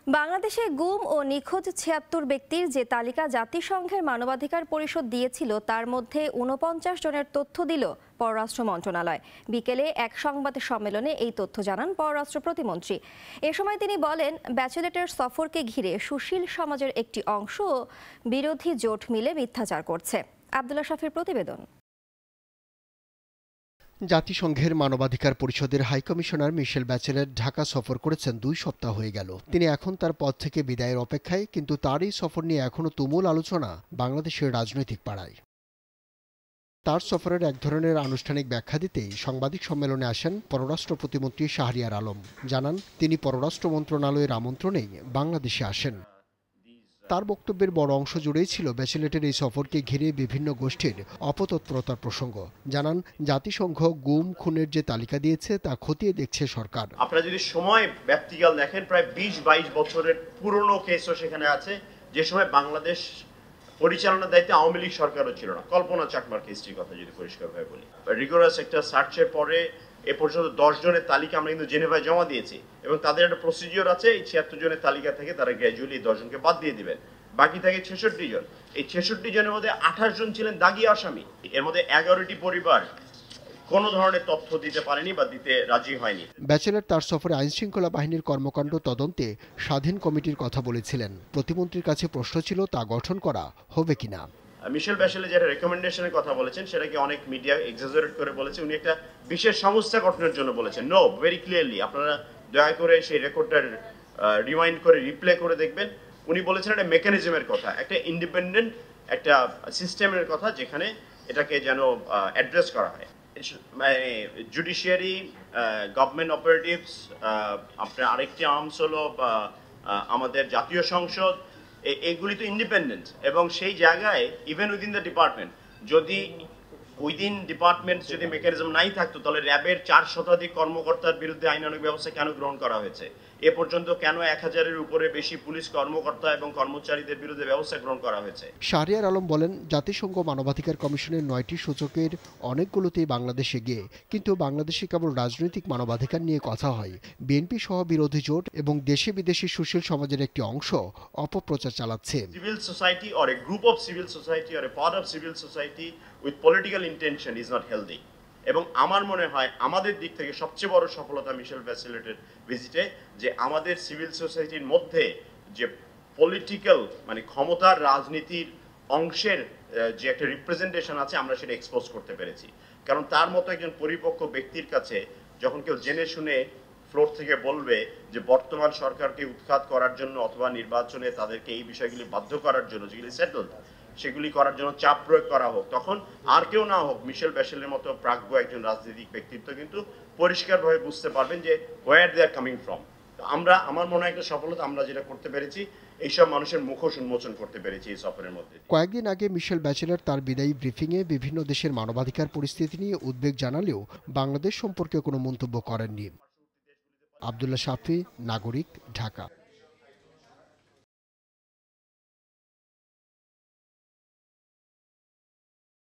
বাংলাদেশে গুম ও নিখোঁজ ৭৬ ব্যক্তির যে তালিকা জাতিসংঘের মানবাধিকার পরিষদ দিয়েছিল তার মধ্যে ৪৯ জনের তথ্য দিল পররাষ্ট্র মন্ত্রণালয়। বিকেলে এক সংবাদ সম্মেলনে এই তথ্য জানান পররাষ্ট্র প্রতিমন্ত্রী। এ সময় তিনি বলেন, ব্যাচেলেটের সফরকে ঘিরে সুশীল সমাজের একটি অংশ বিরোধী জোট মিলে মিথ্যাচার করছে। আব্দুল্লাহ শাফির প্রতিবেদন। জাতিসংঘের মানবাধিকার পরিষদের হাইকমিশনার মিশেল ব্যাচেলেট ঢাকা সফর করেছেন ২ সপ্তাহ হয়ে গেল। তিনি এখন তার পদ থেকে বিদায়ের অপেক্ষায়, কিন্তু তার এই সফর নিয়ে এখনও তুমুল আলোচনা বাংলাদেশের রাজনৈতিক পাড়ায়। তার সফরের এক ধরনের আনুষ্ঠানিক ব্যাখ্যা দিতেই সাংবাদিক সম্মেলনে আসেন পররাষ্ট্র প্রতিমন্ত্রী শাহরিয়ার আলম। জানান, তিনি পররাষ্ট্র মন্ত্রণালয়ের আমন্ত্রণেই বাংলাদেশে আসেন। তার বক্তব্যের বড় অংশ জুড়েই ছিল ব্যাচেলেটের এই সফরকে ঘিরে বিভিন্ন গোষ্ঠীর অপতৎপরতার প্রসঙ্গ। জানান, জাতিসংঘ গুম খুনের যে তালিকা দিয়েছে তা খতিয়ে দেখছে সরকার। আপনারা যদি সময় ব্যক্তিকাল দেখেন, প্রায় ২০-২২ বছরের পুরনো কেসও সেখানে আছে, যে সময় বাংলাদেশ পরিচালনার দায়িত্বে আওয়ামী লীগ সরকারও ছিল না। কল্পনা চাকমার কেসটির কথা যদি পরিষ্কারভাবে বলি, রিগোরাস একটা সার্চের পরে এ পর্যন্ত ১০ জনের তালিকা আমরা কিন্তু জেনেভায় জমা দিয়েছি, এবং তাদের একটা প্রসিডিওর আছে। এই ৭৬ জনের তালিকা থেকে তারা গ্র্যাজুয়ালি ১০ জনকে বাদ দিয়ে দিবেন, বাকি থাকে ৬৬ জন। এই ৬৬ জনের মধ্যে ২৮ জন ছিলেন দাগী আসামি। এর মধ্যে ১১টি পরিবার কোন ধরনের তথ্য দিতে পারেনি বা দিতে রাজি হয়নি। ব্যাচেলর তার সফরে আইনশৃঙ্খলা বাহিনীর কর্মকাণ্ড তদন্তে স্বাধীন কমিটির কথা বলেছিলেন। প্রতিমন্ত্রীর কাছে প্রশ্ন ছিল তা গঠন করা হবে কিনা। মিশেল ব্যাচেলেট যেটা রেকমেন্ডেশনের কথা বলেছেন, সেটাকে অনেক মিডিয়া এক্সাজারেট করে বলেছে। উনি একটা বিশেষ সংস্থা গঠনের জন্য বলেছেন। নো, ভেরি ক্লিয়ারলি আপনারা দয়া করে সেই রেকর্ডটা রিমাইন্ড করে রিপ্লে করে দেখবেন। উনি বলেছেন একটা মেকানিজমের কথা, একটা ইন্ডিপেন্ডেন্ট একটা সিস্টেমের কথা, যেখানে এটাকে যেন অ্যাড্রেস করা হয়। জুডিশিয়ারি, গভর্নমেন্ট অপারেটিভস, আপনার আরেকটি আর্মস হলো আমাদের জাতীয় সংসদ, এগুলি তো ইন্ডিপেন্ডেন্ট। এবং সেই জায়গায় ইভেন উইদিন দ্য ডিপার্টমেন্ট, যদি উইদিন ডিপার্টমেন্ট যদি মেকানিজম নাই থাকতো, তাহলে র্যাবের ৪ শতাধিক কর্মকর্তার বিরুদ্ধে আইনানুগ ব্যবস্থা কেন গ্রহণ করা হয়েছে? এ পর্যন্ত কেন ১০০০-এর উপরে বেশি পুলিশ কর্মকর্তা এবং কর্মচারীদের বিরুদ্ধে ব্যবস্থা গ্রহণ করা হয়েছে? শাহরিয়ার আলম বলেন, জাতিসংঘ মানবাধিকার কমিশনের ৯টি সূচকের অনেকগুলোতেই বাংলাদেশ এগিয়ে, কিন্তু বাংলাদেশে কেবল রাজনৈতিক মানবাধিকার নিয়ে কথা হয়। বিএনপি সহ বিরোধী জোট এবং দেশি বিদেশি সুশীল সমাজের একটি অংশ অপপ্রচার চালাচ্ছে। Civil society or a group of civil society or a part of civil society with political intention is not healthy. এবং আমার মনে হয় আমাদের দিক থেকে সবচেয়ে বড় সফলতা মিশেল ব্যাচেলেটের ভিজিটে, যে আমাদের সিভিল সোসাইটির মধ্যে যে পলিটিক্যাল মানে ক্ষমতার রাজনীতির অংশের যে একটা রিপ্রেজেন্টেশন আছে, আমরা সেটা এক্সপোজ করতে পেরেছি। কারণ তার মতো একজন পরিপক্ক ব্যক্তির কাছে যখন কেউ জেনে শুনে ফ্লোর থেকে বলবে যে বর্তমান সরকারকে উৎখাত করার জন্য অথবা নির্বাচনে তাদেরকে এই বিষয়গুলি বাধ্য করার জন্য, যেগুলি সেটেলড, সেগুলি করার জন্য চাপ প্রয়োগ করা হোক, তখন আর কেউ না হোক মিশেল ব্যাচেলের মতো প্রাজ্ঞ একজন রাজনৈতিক ব্যক্তিত্ব কিন্তু পরিষ্কারভাবে বুঝতে পারবেন যে হোয়ার দে আর কামিং ফ্রম। আমার মনে হয় একটা সফলতা আমরা যেটা করতে পেরেছি, এইসব মানুষের মুখোশ উন্মোচন করতে পেরেছি এই সফরের মধ্যে। কয়েকদিন আগে মিশেল ব্যাচেলেট তার বিদায়ী ব্রিফিংয়ে বিভিন্ন দেশের মানবাধিকার পরিস্থিতি নিয়ে উদ্বেগ জানালেও বাংলাদেশ সম্পর্কে কোনো মন্তব্য করেননি। আব্দুল্লাহ শাফি, নাগরিক, ঢাকা।